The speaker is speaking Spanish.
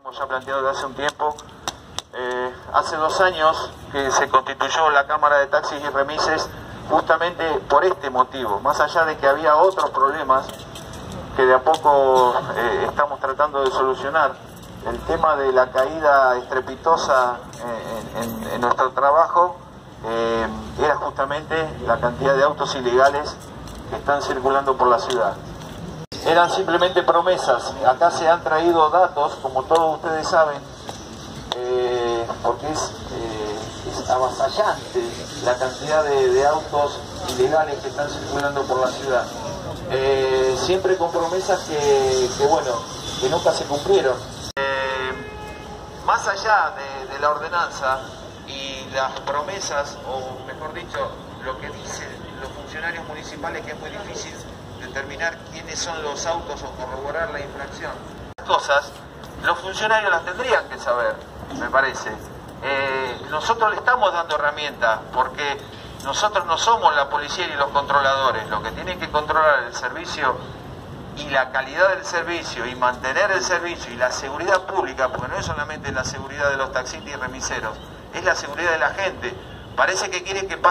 Ya planteado desde hace un tiempo. Hace 2 años que se constituyó la Cámara de Taxis y Remises justamente por este motivo, más allá de que había otros problemas que de a poco estamos tratando de solucionar. El tema de la caída estrepitosa en nuestro trabajo era justamente la cantidad de autos ilegales que están circulando por la ciudad. Eran simplemente promesas. Acá se han traído datos, como todos ustedes saben, porque es avasallante la cantidad de autos ilegales que están circulando por la ciudad. Siempre con promesas que nunca se cumplieron. Más allá de la ordenanza y las promesas, o mejor dicho, lo que dicen los funcionarios municipales, que es muy difícil determinar quiénes son los autos o corroborar la infracción. Cosas, los funcionarios las tendrían que saber, me parece. Nosotros le estamos dando herramientas, porque nosotros no somos la policía ni los controladores. Lo que tienen que controlar el servicio y la calidad del servicio y mantener el servicio y la seguridad pública, porque no es solamente la seguridad de los taxistas y remiseros, es la seguridad de la gente. Parece que quieren que pase